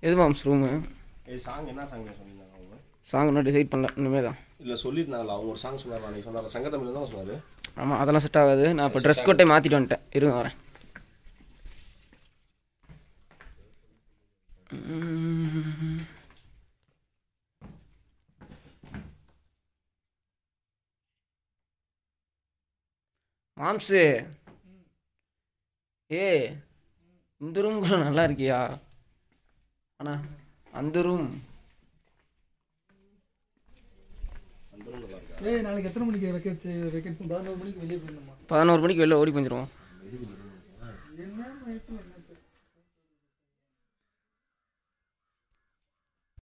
எது moms room? Song என்ன song சொன்னீங்க அவங்க? சாங் இன்னும் டிசைட் பண்ணல, இனிமேல் தான். இல்லை சொல்லியிருந்தாங்களா அவங்க ஒரு சாங் சொன்னார், நான் சொன்னார் சங்கத்தமிழ் தான் சொன்னார். ஆமாம், அதெல்லாம் செட் ஆகாது. நான் இப்போ ட்ரெஸ் கோட்டை மாற்றிட்டு வந்துட்டேன், இருங்க வரேன். மாம்ஸு இந்த ரூம் கூட நல்லா இருக்கியா? அண்ணா அந்த ரூம் நாளைக்கு எத்தனை மணிக்கு வைக்க 11 மணிக்கு வெளியே போயிடணுமா? 11 மணிக்கு வெளில ஓடி போஞ்சிருவோம்.